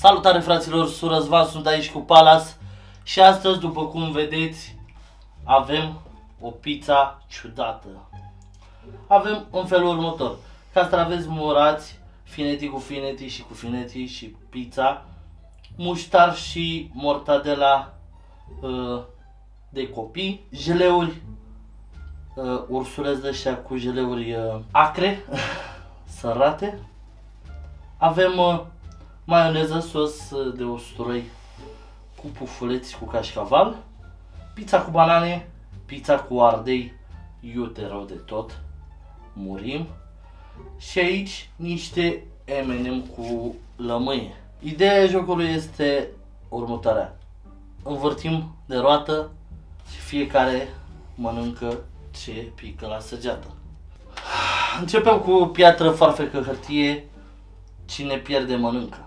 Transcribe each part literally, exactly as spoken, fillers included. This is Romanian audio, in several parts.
Salutare fraților, sunt Răzvan, sunt aici cu Palas și astăzi, după cum vedeți, avem o pizza ciudată. Avem în felul următor: castraveți murați, fineti cu fineti și cu fineti și pizza, muștar și mortadela uh, de copii, jeleuri, uh, ursuleți de ăștia cu jeleuri uh, acre, sărate. Avem uh, maioneză, sos de usturoi cu pufuleți cu cașcaval, pizza cu banane, pizza cu ardei, iute rău de tot, murim. Și aici niște M and M cu lămâie. Ideea jocului este următoarea: învârtim de roată și fiecare mănâncă ce pică la săgeată. Începem cu piatră, farfecă, hârtie. Cine pierde mănâncă.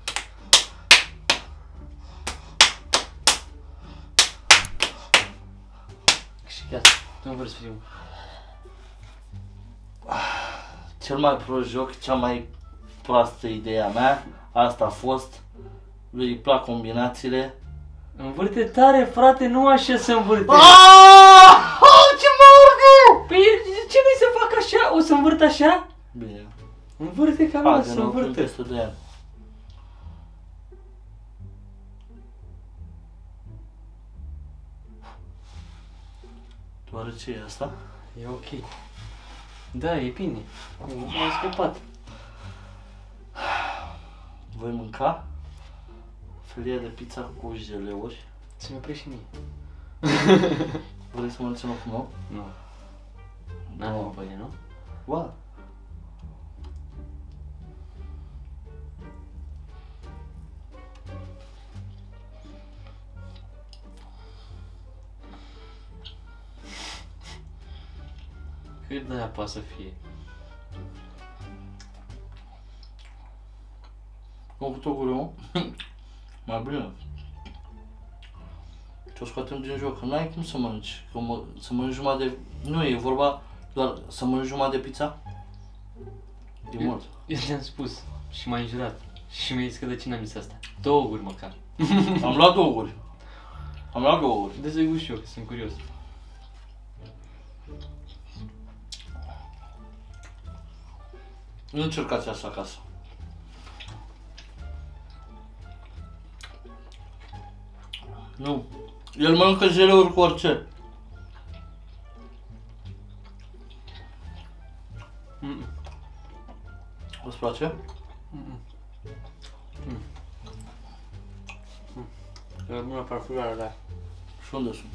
Și gata, nu vreau să fiu. Cel mai prost joc, cea mai proastă ideea mea, asta a fost. Lui îi plac combinațiile. Învârte tare, frate, nu așa se învârte. Aaaa! Ce mă urcă! Păi ce vrei să fac așa? O să învârt așa? Bine. Învârte ca mea, să învârte. peste doi ani. Doar ce e asta? E ok. Da, e bine. M-am scăpat. Voi mânca felie de pizza cu jeleuri. Să-mi oprești și mie. Vrei să mănânci în locul meu? Nu. N-am nevoie, nu? Ba. Cât de aia poate să fie? Am făcut o gură, mă. Mai bine. Ce o scoatem din joc, că n-ai cum să mănânci. Că mă, să mănânci jumătate de... Nu e vorba doar să mănânci jumătate de pizza? E mult. Eu ți-am spus și m-ai înjurat. Și mi-ai zis că de ce n-am zis asta? Două guri măcar. Am luat două guri. Am luat două guri. De să-i gust și eu, că sunt curios. Nu încercați asta acasă. Nu. El mănâncă jeleuri cu orice. Mm. Îți place? Mm. Mm. Mm. E bună parfumarea alea. Și unde sunt?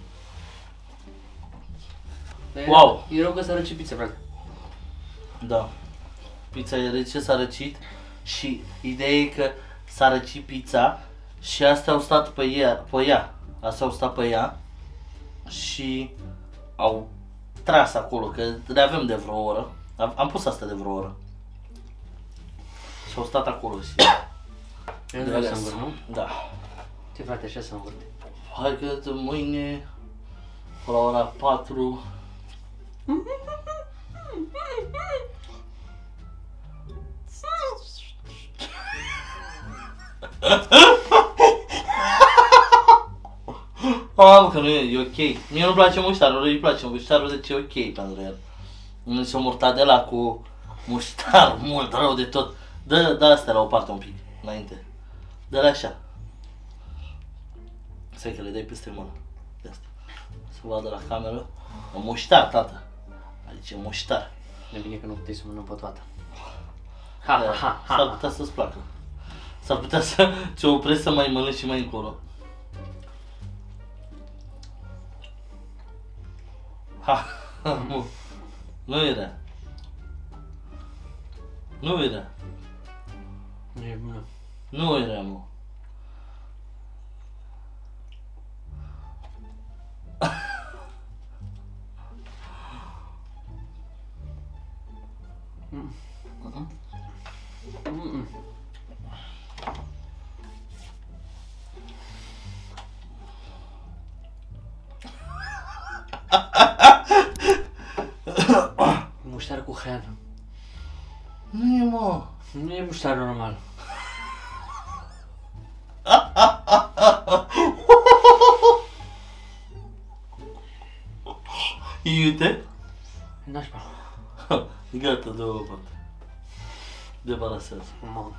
Dar Wow! E rău că s-a răcit pizza, frate. Da. Pizza e rece, s-a răcit și ideea e că s-a răcit pizza și astea au stat pe ea, pe ea. Astea au stat pe ea și au tras acolo, că le avem de vreo oră. Am, am pus astea de vreo oră. Și au stat acolo și... Eu vreau să învârt, nu? Da. Ce, frate, așa să învârt. Hai că mâine, la ora patru... Ah, că nu e, e ok. Mie nu-mi place muștarul, lui îi place muștarul, deci e ok pentru el. Însă o mortadela cu muștar mult rău de tot. Dă, dă astea la o parte un pic, înainte. Dă-le așa. Stai că le dai peste mână. De asta. Să vadă la cameră. O muștar, tată. Adică muștar. E bine că nu puteai să mănânc pe toată. Ha, ha, ha, ha. S-ar putea să-ți placă. S-ar putea să te oprești să mai mănânci și mai încolo. Ha, nu. Nu e rea. Nu e rea. Nu e bună. Nu e rea, mă. Mm. Mm. Muștar cu hrean. Nu e, mă. Nu e muștar normal. Iute? Nașpa. Gata, dă-o parte. Debarasează. Mamă.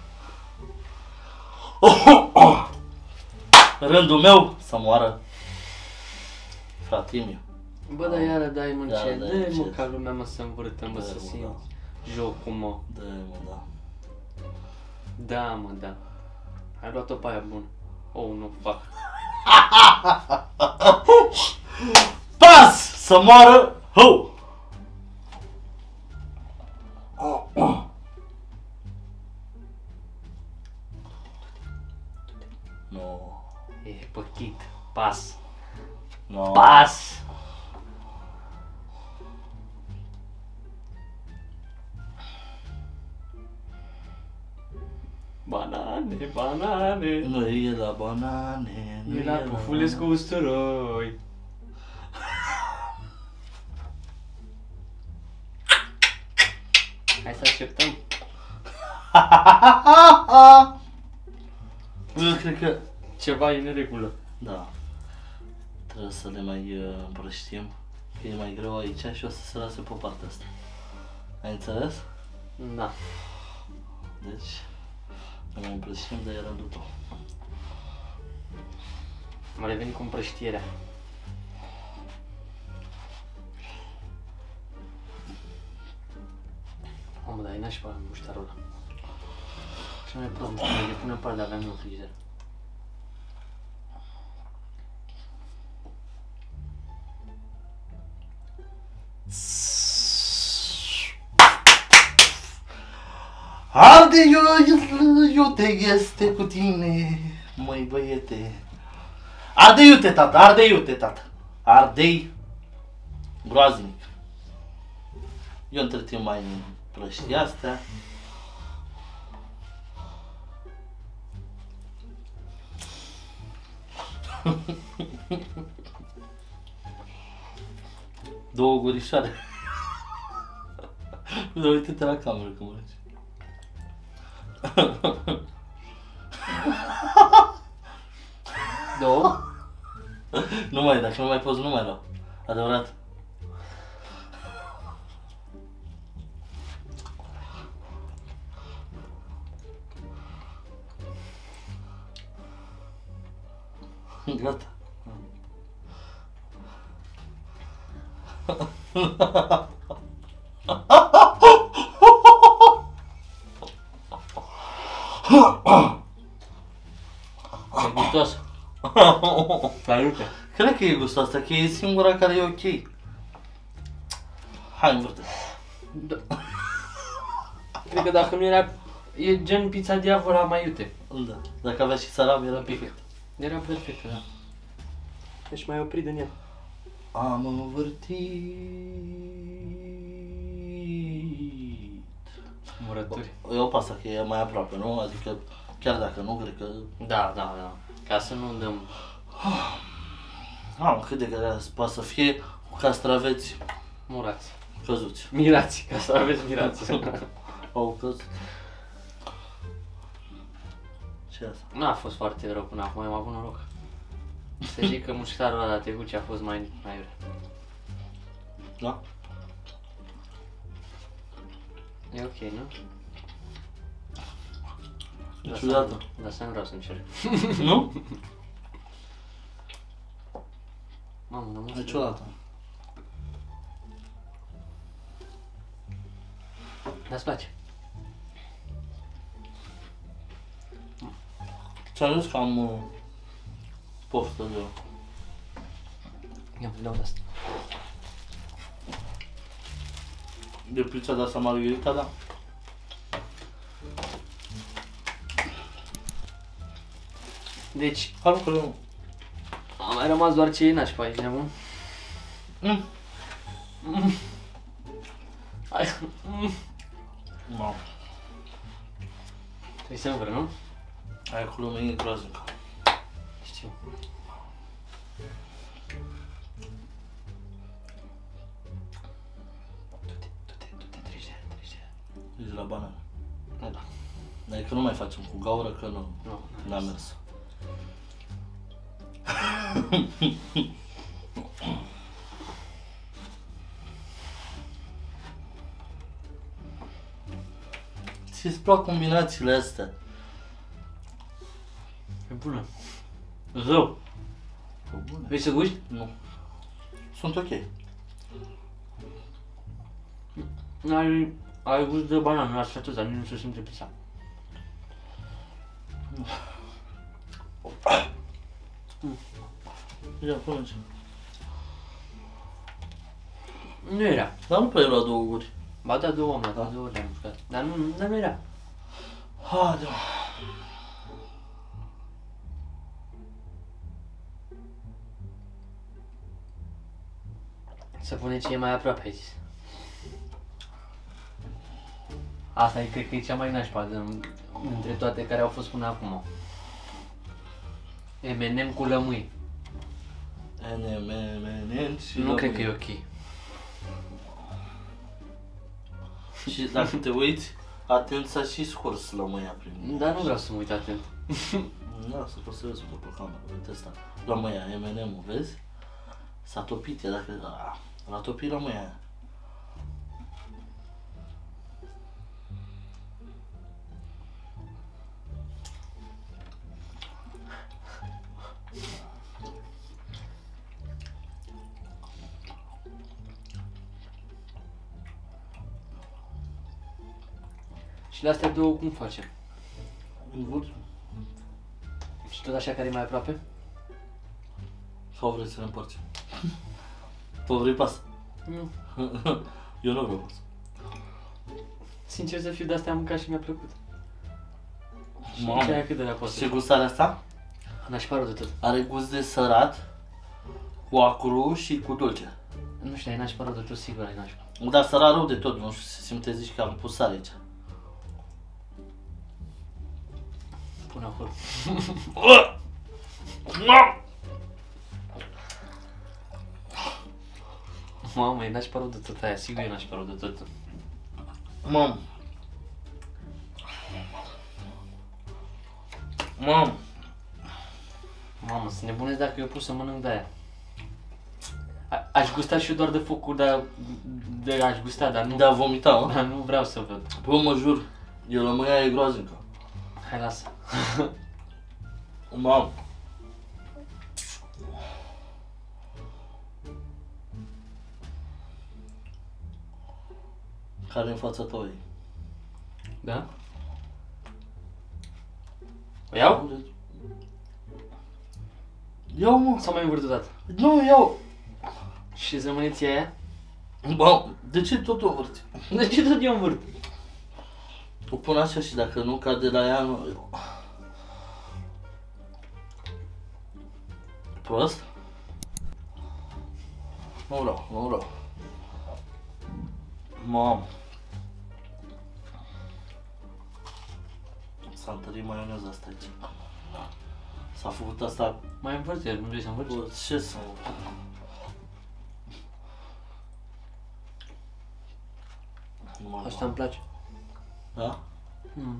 Rândul meu să moară fratimiu. Bă, dar iară dai mă Iară ce, dai dă mă încet. ca lumea mă să învârtă, mă Dă, să mă, simți jocul, mă. Dă-i, mă, da. Da, mă, da. Ai luat-o pe aia bună. Oh, nu, fac. Pas! Să moară! Hău! No. E păchit. Pas. No. Pas! Banane, banane. Nu e la banane, nu E la pufulesc cu usturoi. Hai să așteptăm. Eu cred că... Ceva e în regulă. Da. Trebuie să le mai uh, împrăștim, că e mai greu aici și o să se lase pe partea asta. Ai înțeles? Da. Deci, le mai împrăștim, dar e rândul tău. Am revenit cu împrăștierea. Mamă, dar e nașpa muștarul ăla. Ce mai prost, muștarul, le pune în par, dar aveam eu în frigider. Arde eu, iute este cu tine, măi băiete. Arde iute, tată, arde iute, tată. Ardei groaznic. Eu între timp mai împrăști astea. Două gurișoare. Dar uite-te la cameră cum mergi. Două? Nu mai, dacă nu mai poți, nu mai luau. Adevărat. Gata. E gustos. Salută. Cred că e gustul asta, că e singura care e ok. Hai, învârte. Da. Cred că dacă nu era, e gen pizza diavola mai iute. Da. Dacă avea și salam, era perfect. Era perfect, da. Deci mai oprit din el. Am învârtit. Murături. Eu pe asta, că e mai aproape, nu? Adică, chiar dacă nu, cred că... Da, da, da. Ca să nu dăm... Am, cât de grea poate să fie cu castraveți Murați. căzuți. Mirați, ca să aveți mirați. Au căzut. Ce asta? Nu a fost foarte rău până acum, am avut noroc. Să zic că muștarul ăla trecut ce a fost mai, mai rău. Da? E ok, nu? E Dar ciudată. să- Dar să nu vreau să încerc. Nu? Mamă, nu mă E ciudată. Dar-ți place? Ți-am zis că am uh, poftă de... Ia, dau de asta. de pizza de asta margherita, da? Deci, Hai că nu. a mai rămas doar ce e nașpa aici, nebun. Mm. Mm. Hai. Mm. Mamă. Trebuie să vră, nu? Aia cu lumea e groaznică. Știu. Du-te, du-te, du-te, treci de aia, treci de aia. Deci la banană. Da. Adică nu mai facem cu gaură, că nu, Nu, n-a mers. Ți-ți plac combinațiile astea? E bună. Rău. Vrei să guști? Nu. Sunt ok. Ai, ai gust de banană, așa tot, dar nu se simte pizza. Ia, până ce. Nu era. Dar nu prea era două guri. Ba da, două oameni, da, două ori le-am mușcat. Dar nu, dar nu era. Haide, mă. Să pune ce e mai aproape, ai zis. Asta e, cred că e cea mai nașpa de, dintre toate care au fost până acum. M and M cu lămâi. N M M N și Nu cred că lămâie. e ok. Și dacă te uiți, atent s-a și scurs lămâia prin... Dar nu vreau să mă uit atent. Da, să poți să vezi pe cameră, uite asta. Lămâia, M and M-ul, vezi? S-a topit, e dacă... A, l-a topit lămâia aia. Și la astea două cum facem? În vârf? Și tot așa care e mai aproape? Sau vrei să ne împărțim? Tu vrei pas? Nu. Eu nu vreau pas. Sincer să fiu, de-astea am mâncat și mi-a plăcut. Și Mamă. ce aia cât de la poate? Ce gust are asta? Nașparul de tot. Are gust de sărat, cu acru și cu dulce. Nu știu, ai nașparul de tot, sigur ai nașpa. Dar sărat rău de tot, nu știu, se simte, zici că am pus sare aici. Pune acolo. Mamă, e nașparul de tot aia, sigur e nașparul de tot. Mam. Mam. Mamă, sunt nebunesc dacă eu pus să mănânc de aia. A- Aș gusta și eu doar de focul, dar de aș gusta, dar nu, De a vomita, mă? dar nu vreau să văd. Bă, mă jur, eu lămâia e groaznică. Hai, lasă. Mam. Care în fața ta e? Da? O iau? Iau, mă. Sau mai învârt odată? Nu, iau. Și să rămâne ție aia? Bă, de ce tot o vârți? De ce tot eu învârt? O pun așa și dacă nu cade la ea, nu... Prost? Nu vreau, nu vreau. Mamă. S-a întărit maioneza asta aici. S-a făcut asta... Mai învârt, nu vrei să învârți? Bă, ce să... Nu mă Asta îmi place. Da? Mm.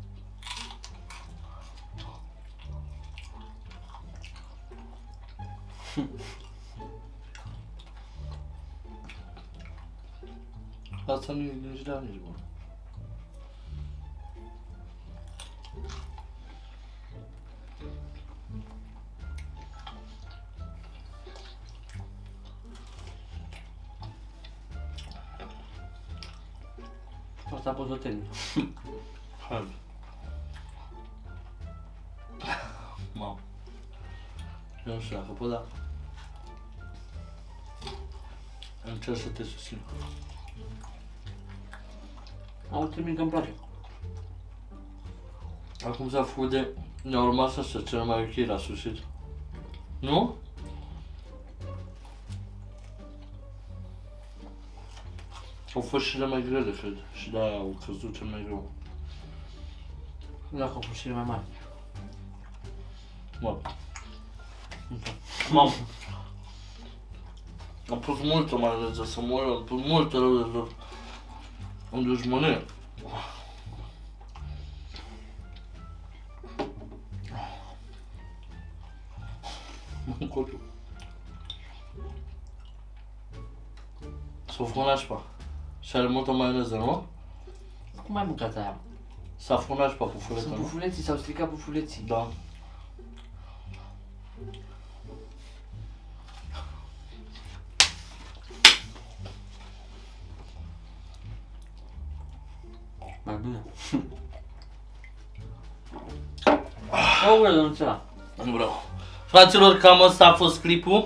Asta nu e nici rea, nici bună. Asta poți să o termin. Hai. Mamă. Eu nu știu dacă pot, dar... Încerc să te susțin. Au termin că îmi place. Acum s-a făcut de... Ne-au rămas astea cel mai ok la sfârșit. Nu? Au fost și cele mai grele, cred. Și de-aia au căzut cel mai greu. Dacă au fost cele mai mari. Mă. Mamă. Am pus multă maioneză să moară, am pus multă rău de lor. Am dușmănie. Mă încopiu. S-a făcut nașpa. Și are multă maioneză, nu? Cum ai mâncat aia? S-a făcut nașpa pufuletă, Sunt nu? pufuleții, s-au stricat pufuleții. Da. Mai bine. O, vreau de nuțela. Nu vreau. Fraților, cam ăsta a fost clipul.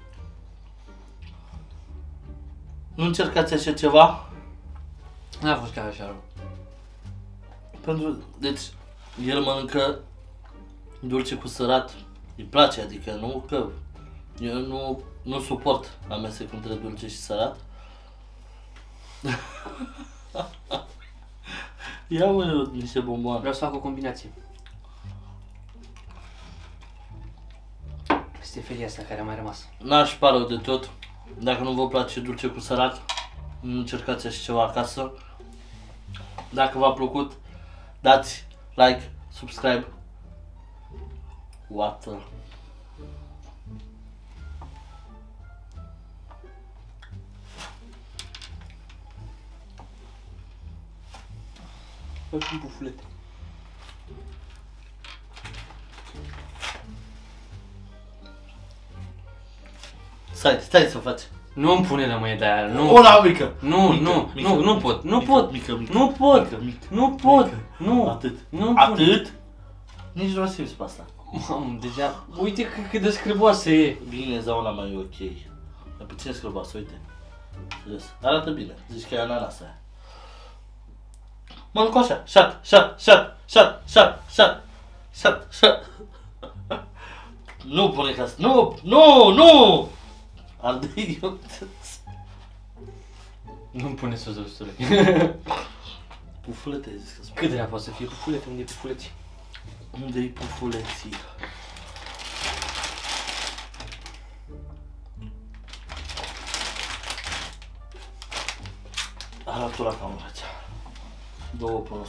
Nu încercați așa ceva. N-a fost chiar așa rău. Pentru, deci, el mănâncă dulce cu sărat. Îi place, adică nu că eu nu, nu suport amestecul între dulce și sărat. Ia mă niște bomboane. Vreau să fac o combinație. Este felia asta care a mai rămas. N-aș pare de tot. Dacă nu vă place dulce cu sărat, nu încercați așa ceva acasă. Dacă v-a plăcut, dați like, subscribe. What the... Facem pufulete. Stai, stai să faci. Nu îmi pune lămâie de aia, nu. Una mică. Nu, mică, nu, mică, nu, nu mică, pot, nu mică, pot, mică, mică, nu pot, mică, mică, nu pot, mică. nu. Atât. Nu îmi pune. Atât? Nici nu o simți pe asta. Mamă, deja, uite cât, cât de scrâboasă e. Bine, zauna mai e ok. Mai puțin scrăboasă, uite. Serios. Arată bine. Zici că e ananas aia. Mănânc așa. Șat, șat, șat, șat, șat, șat, șat, șat. Nu pune ca să... Nu, nu, nu! Arde idiot. Nu-mi pune sos de usturoi. Pufulete ai zis că spune. Cât de rea poate să fie pufulete? Unde e pufuleții? Unde-i pufuleții? Arată la cameră. Două plus.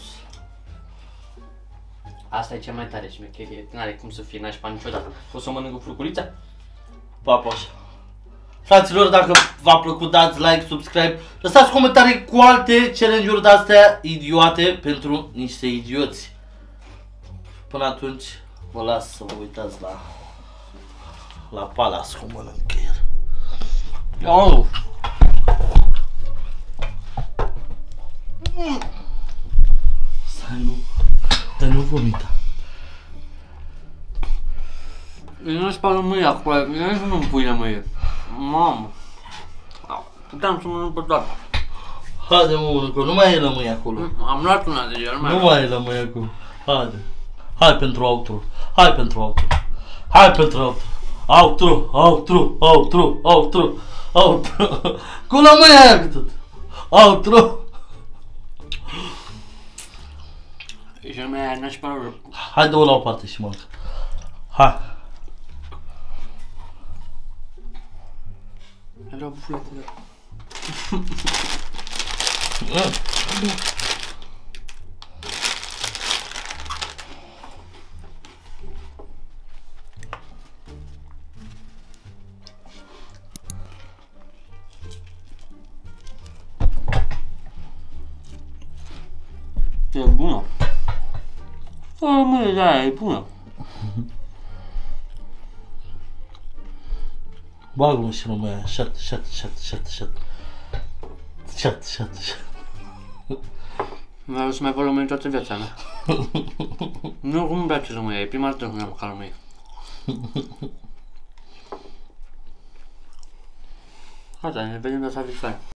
Asta e cea mai tare șmecherie, n-are cum să fie nașpa niciodată. O să o mănânc cu furculița? Papaș. Fraților, dacă v-a plăcut, dați like, subscribe, lăsați comentarii cu alte challenge-uri de-astea idiote pentru niște idioți. Până atunci, vă las să vă uitați la la Palace cum mănâncă el. Oh. Stai, nu, dar nu vomita. Eu nu spală mâine acolo, eu nici nu-mi pui lămâie. Mamă. Puteam să mănânc pe toată. Haide mă, mănâncă, nu mai e lămâie acolo. Am luat una deja, nu mai Nu mai e lămâie acolo. Haide. Hai pentru outro. Hai pentru outro. Hai pentru outro. Outro, outro, outro, outro, outro. Cu lămâie aia cu tot. Outro. E cel mai aia nașpa rău. Hai dă-o la o parte și mănâncă. Hai. Era o bufulete de... E bună. Fără mâine de aia, e bună. Bagă-mă și lămâie aia. Șat, șat, șat, șat, șat. Șat, șat, șat. Vreau să mai văd lămâie toată viața mea. Nu, cum îmi place lămâie, e prima dată când am mâncat lămâie. Gata, ne vedem data viitoare.